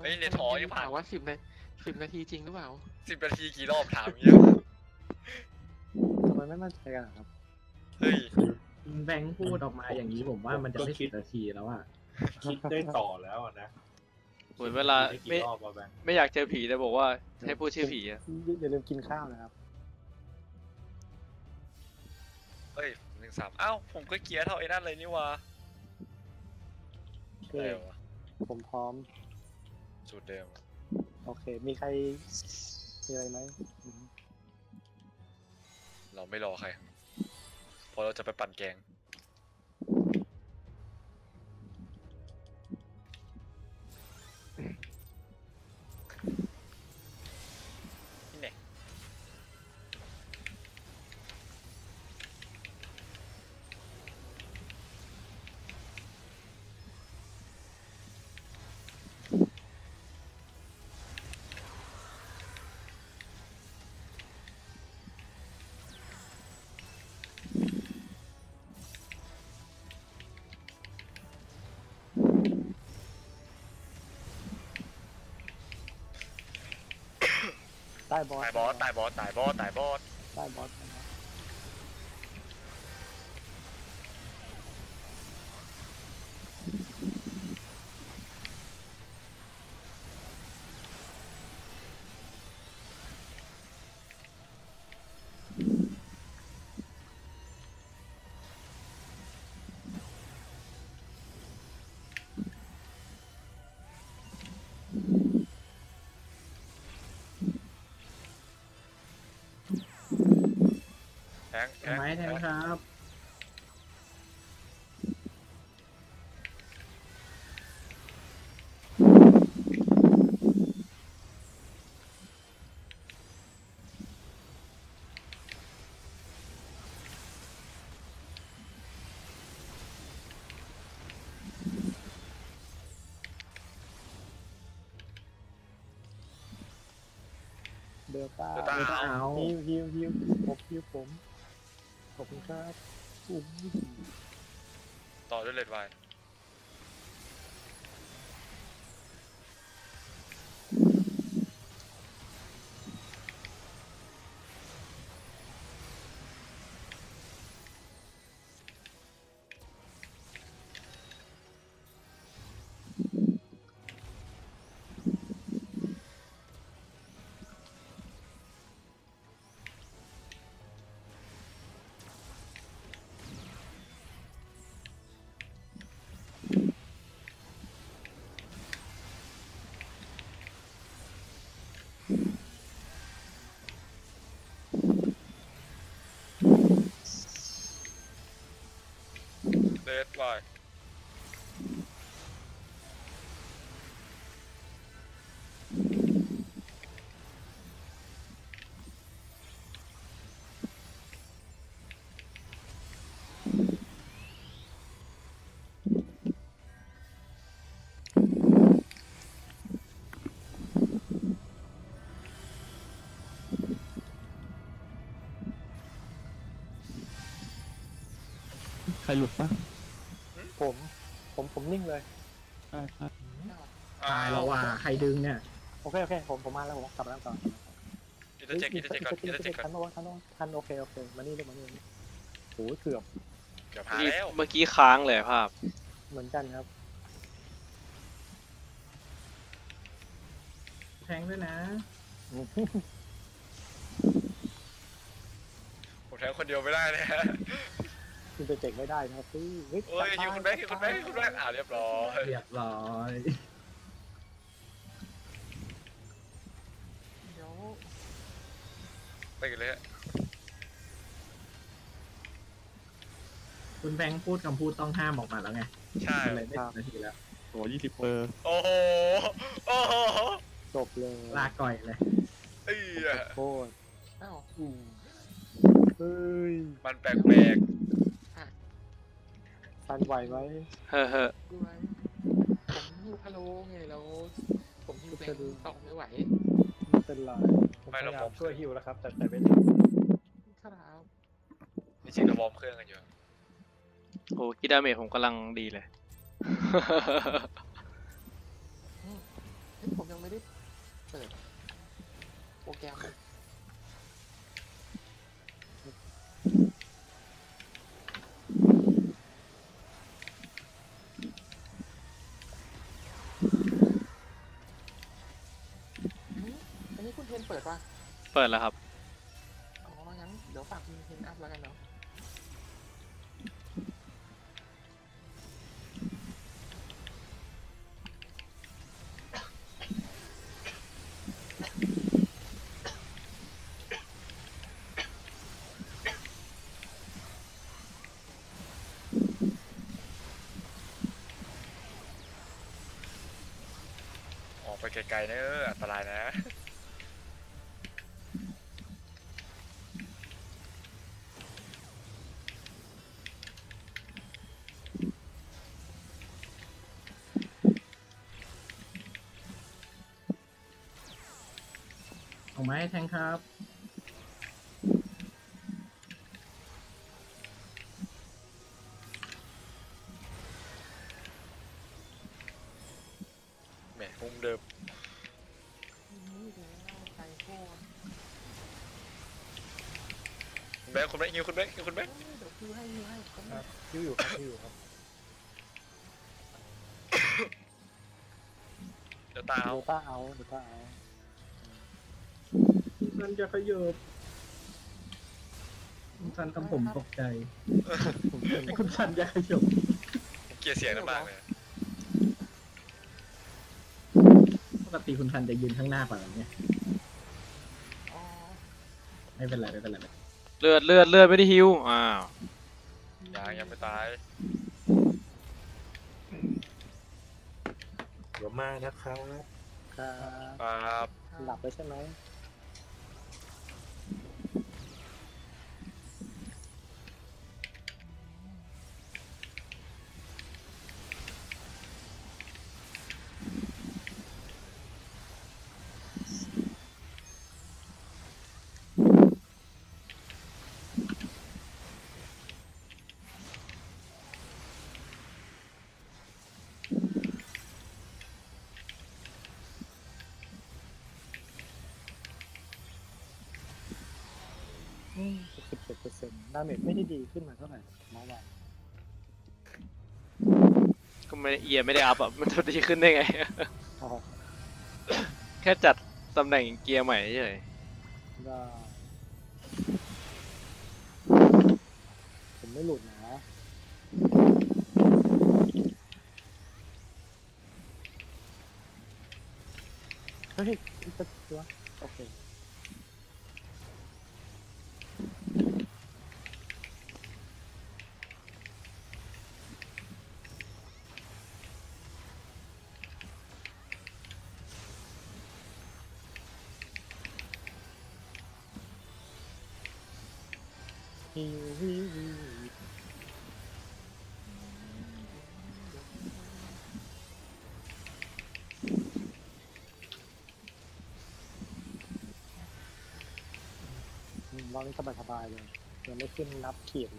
ฮ้ยในท้อยังผ่านว่า10 นาทีจริงหรือเปล่า 10 นาทีกี่รอบถามเงี้ยทำไมไม่มั่นใจกันครับเฮ้ยแบงค์พูดออกมาอย่างนี้ผมว่ามันจะไม่10 นาทีแล้วอะคิดได้ต่อแล้วนะเหมือนเวลาไม่อยากเจอผีแต่บอกว่าให้พูดชื่อผีอะอย่าลืมกินข้าวนะครับเฮ้ย13อ้าวผมก็เกียร์เท่าไอ้นั่นเลยนี่วะอะไรวะผมพร้อมสูตรเดิมโอเคมีใครมีอะไรไหมเราไม่รอใครเพราะเราจะไปปั่นแกงนี่ไงตายบอสตายบอสตายบอสตายบอสตายบอสตายบอสไม้แทนครับเดลต้าฮิวผมขอบคุณครับต่อด้วยเลดไวเลดไวใครหลุดปะผมนิ่งเลยตายแล้วว่ะใครดึงเนี่ยโอเคผมมาแล้วผมกลับแล้วก่อนอินเตอร์เจ็คก่อนทันโอเคมานี่ลูกมานี่โอ้เกือบหาแล้วเมื่อกี้ค้างเลยภาพเหมือนกันครับแทงด้วยนะผมแทงคนเดียวไม่ได้เลยฮะคุณจะเจ๋งไม่ได้นะครับพี่โอ้ยฮิวคุณแบงค์เรียบร้อยเดี๋ยวไปกันเลยฮะคุณแบงค์พูดคำพูดต้องห้ามออกมาแล้วไงใช่เลยได้10 นาทีแล้วโอ้20 เปอร์โอ้โหจบเลยลาก่อยเลยโคตรอ้าวเฮ้ยมันแปลกทันไหวไหมดูไหมผมฮิวพะโล้ไงแล้วผมฮิวแบงค์ต่อไม่ไหวไม่เป็นไรผมพยายามช่วยฮิวแล้วครับแต่ไม่ได้ครับจริงๆเราวอร์มเครื่องกันอยู่โอ้คิดดาเมจผมกำลังดีเลยผมไม่ได้เปิดโปรแกรมอันนี้คุณเทนเปิดป่ะเปิดแล้วครับอ๋อ งั้นเดี๋ยวฝากคุณเทนอัพแล้วกันเนาะออกไปไกลๆนะอันตรายนะออกมาให้แทงครับแหมมุมเดิมนี่เดี๋ยวไก่โคตรคุณแบงค์คุณแบงค์ฮิวคุณแบงค์ฮิวคุณแบงค์เดี๋ยวคิวให้ก็คไม่รับคิวอยู่ครับคิวอยู่ครับเดี๋ยวตาเดเอาลต้าเอาเดลต้าเอาคุณซันจะขยบคุณซันทำผมตกใจผมเป็นไอ้คุณซันจะขยบผมเกลียดเสียงนั้นมากเลยปกติคุณซันจะยืนข้างหน้าป่ะเนี่ยอ๋อไม่เป็นไรไม่เป็นไรเลือดไม่ได้ฮิวอ้าวยังไม่ตายเดี๋ยวมานะครับครับครับหลับไปใช่ไหม 67%ดาเมจไม่ได้ดีขึ้นมาเท่าไหร่เมื่อวานก็ไม่เอียไม่ได้อัพอ่ะ มันจะดีขึ้นได้ไงอ๋อแค่จัดตำแหน่งเกียร์ใหม่เฉยได้ผมไม่หลุดนะเฮ้ยจะตัวโอเค ฮิวฮิวฮิวรอบนี้สบายๆเลยยังไม่ขึ้นนับขีดเลย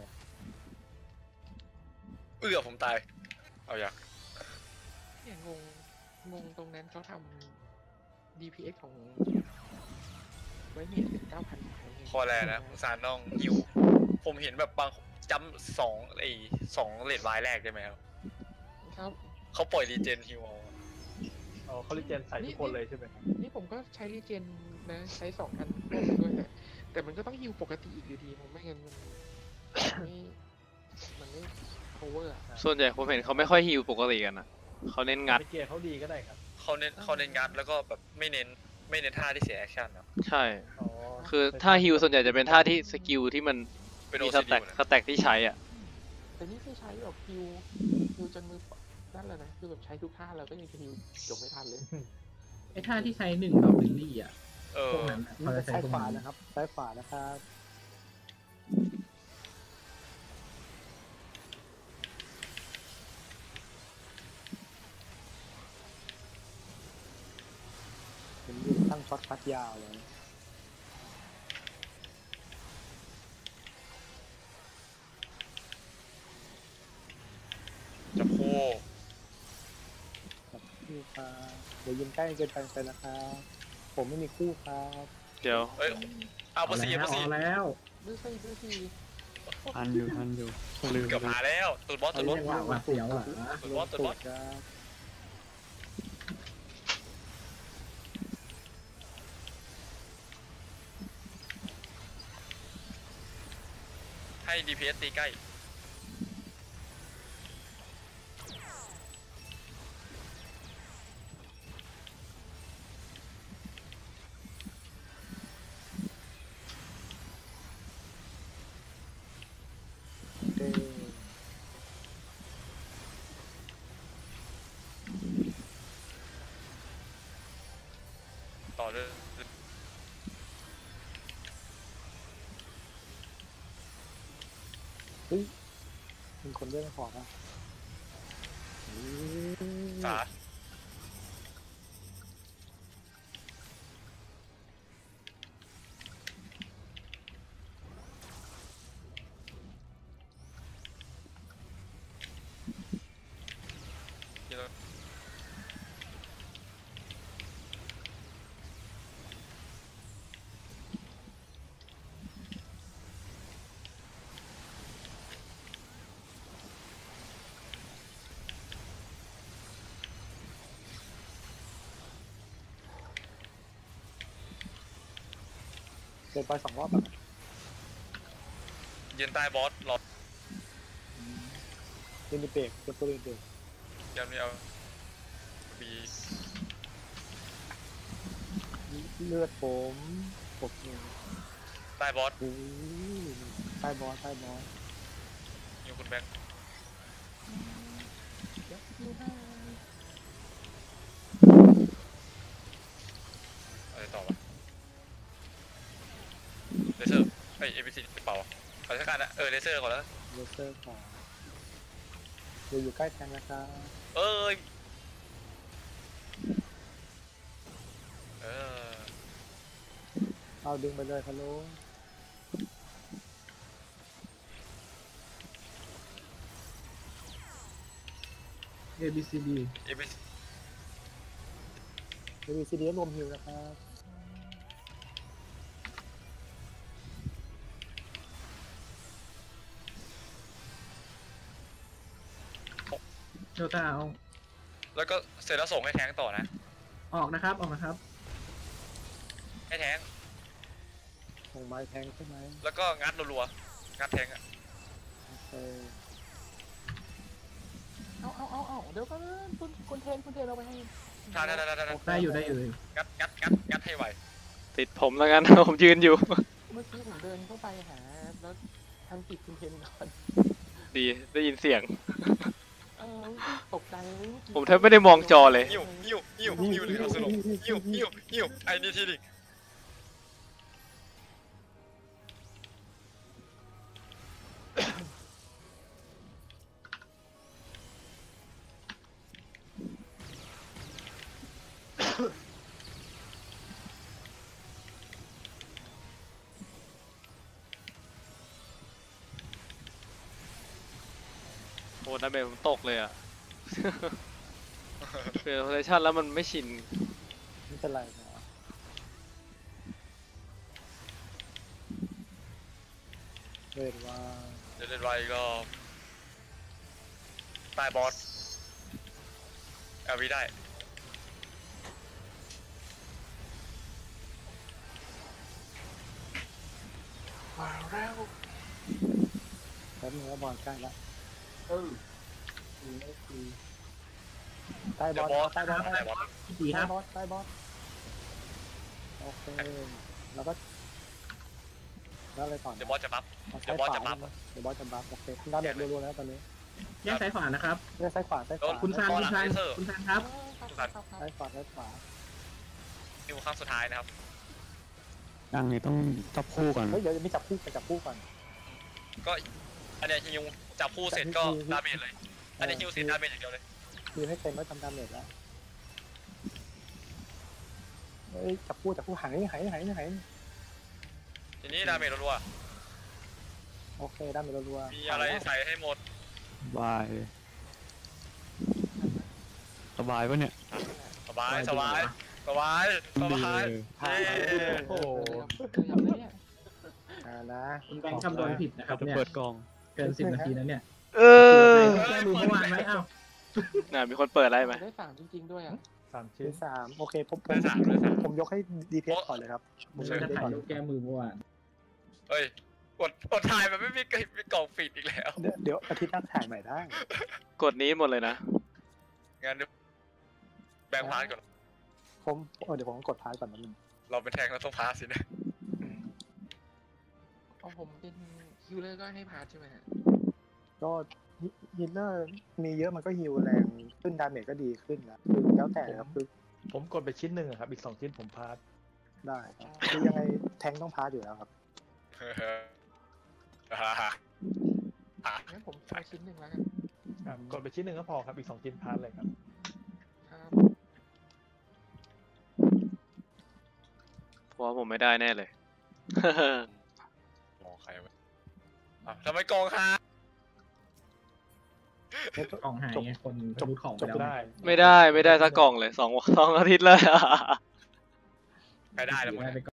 ผมตาย เอาอย่างเนี่ยงงตรงนั้นเขาทำ DPX ของไว้เมีย19,000 คอแรนะสงสารน้องฮิวผมเห็นแบบบางจำสองเลดวายแรกได้ไหมครับครับเขาปล่อยรีเจนฮิวเอาอ๋อเขาลิเจนใส่ทุกคนเลยใช่ไหมครับนี่ผมก็ใช้รีเจนนะใช้2 อันร่วมกันด้วยแต่มันก็ต้องฮิวปกติอีกอยู่ดีผมไม่งั้นมันไม่ cover อ่ะส่วนใหญ่ผมเห็นเขาไม่ค่อยฮิวปกติกันอ่ะเขาเน้นงัดเกียร์เขาดีก็ได้ครับเขาเน้นงัดแล้วก็แบบไม่เน้นท่าที่เสียแอคชั่นเนาะใช่อ๋อคือท่าฮิวส่วนใหญ่จะเป็นท่าที่สกิลที่มันเป็นมี OCD สแต็กที่ใช้อ่ะแต่นี่ไม่ใช้แบบฮิวจนมือนั่นแหละนะคือแบบใช้ทุกท่าแล้วก็ยังจะฮิวจบไม่ทันเลยไอ้ท่าที่ใช้1ดอกลิลลี่อ่ะเออพวกนั้นอะนี่เขาจะจะใช้ซ้ายพวกขวานั้นนะครับซ้ายขวานะครับผมยืนตั้งช็อตคัดยาวเลยจับคู่แบบฮิวครับเดี๋ยวยิงใกล้เกินไปนะครับผมไม่มีคู่ครับเดี๋ยวเอ้ยเอาเบอร์สี่เบอร์สี่เอาแล้วดูสิดูสิทันอยู่ลืมเกือบหาแล้วตูดบอสตูดบอสเรียกว่าหวาดเสียวเหรอตูดบอสตูดบอสครับให้ DPS ตีใกล้โอเคต่อเลยเฮ้ยมีคนเล่นของอ่ะเฮ้ยสาเดี๋ยวเดินไป2 รอบอ่ะยืนใต้บอสรอเดินเบรกเดินตัวเดินเบรกยังไม่เอาบีเลือดผมปกหนึ่งใต้บอสโอ้ยใต้บอสใต้บอสอยู่คุณแบงค์เดี๋ยวดูให้อะไรต่อวะเลเซอร์เอ้ย ABC เปล่าขอสักการนะเลเซอร์ก่อนแล้วเลเซอร์ของเดี๋ยวอยู่ใกล้แทงนะครับเอ้ยเออเอาดึงไปเลยฮัลโหลเอ B C D ABC เดี๋ยวมีซีดีรวมฮิวนะครับเดลต้าเอาแล้วก็เสร็จแล้วส่งให้แทงต่อนะออกนะครับออกนะครับให้แทงส่งไม้แทงใช่ไหมแล้วก็งัดรัวๆงัดแทงอะโอเคเอาเดี๋ยวก็คุณเทนเอาไปให้ท่าได้อยู่งัดให้ไหวติดผมแล้วกัน ผมยืนอยู่เมื่อกี้ผมเดินเข้าไปหาแล้วทำติดคุณเทนก่อนดีได้ยินเสียงเออตกใจเลยผมแทบไม่ได้มองจอเลยหิวเลยเอาสรุปหิวไอ้นี่ทีดิโอ้ดาเมจผมตกเลยอ่ะ เปลี่ยนโพซิชันแล้วมันไม่ชินไม่เป็นไรนะเวทว่าเดี๋ยวเล่นไว้อีกรอบใต้บอสLV ได้มาแล้วแป๊บนึงว่าบอลใกล้ละเออใต้บเดี๋ยอวสบอสใต้บอสใต้บอสดีคใต้รับบอสใต้บอสโอเคแล้วก็แล้วอะไรต่อเดี๋ยวบอสจะบัฟเดี๋ยวบอสจะบัฟโอเคดาเมจรัวๆแล้วตอนนี้แยกซ้ายขวานะครับเลือกซ้ายขวาซ้ายขวาคุณซานครับซ้ายขวานิวครั้งสุดท้ายนะครับยังนี่ต้องจับคู่ก่อนเฮ้ยเดี๋ยวมีจับคู่ก่อนก็อันเนี้ยฮิวจับคู่เสร็จก็ดาเมจเลย อันนี้ฮิวเสร็จดาเมจอย่างเดียวเลยคือให้เต็มแล้วทำดาเมจแล้วเฮ้ยจับคู่หายทีนี้ดาเมจรัวโอเคดาเมจรัวๆมีอะไรใส่ให้หมดบายเลยสบายปะเนี่ยสบายสบายสบายสบายผ่านเย้โอ้โหเกือบเลยเนี่ยนะคุณแบงค์คำนวณผิดนะครับจะเนี่ยเปิดกล่องเกิน10 นาทีแล้วเนี่ยเออแก้มือเมื่อวานไหมเอ้าน่ะมีคนเปิดอะไรไหมได้3จริงๆด้วยอ่ะ 3 ชิ้ที่น 3โอเคผมได้สามได้สามผมยกให้ DPS ก่อนเลยครับผมยเรากจะให้ถ่ายก่อนรูปแก้มือเมื่อวานเฮ้ยกดถ่ายมันไม่มีกล่องปิดอีกแล้วเดี๋ยวอาทิตย์หน้าถ่ายใหม่ได้กดนี้หมดเลยนะงั้นเดี๋ยวแบ่งพาร์ทก่อนผมเดี๋ยวผมกดพาร์ทก่อนนิดนึงเราเป็นแทงเราต้องพาร์ทสินะเอาผมเป็นฮิลเลอร์ก็ให้พาร์ทใช่ไหมฮะก็ฮิลเลอร์มีเยอะมันก็ฮิลแรงขึ้นดาเมจก็ดีขึ้นนะคือแล้วแต่ครับคือผมกดไปชิ้นหนึ่งอะครับ อีก 2 ชิ้นผมพาร์ทได้ครับคือยังไงแทงต้องพาร์ทอยู่แล้วครับงั้นผมเอาชิ้นหนึ่งแล้วกันครับกดไปชิ้นหนึ่งก็พอครับ อีก 2 ชิ้นพาร์ทเลยครับครับเพราะว่าผมไม่ได้แน่เลยมองใครวะอ้าวทำไมกองค่ะกล่องหายไงคนรูดของไปจบแล้วได้ไม่ได้สักกล่องเลยสองอาทิตย์เลยใครได้แล้วมึงได้ไป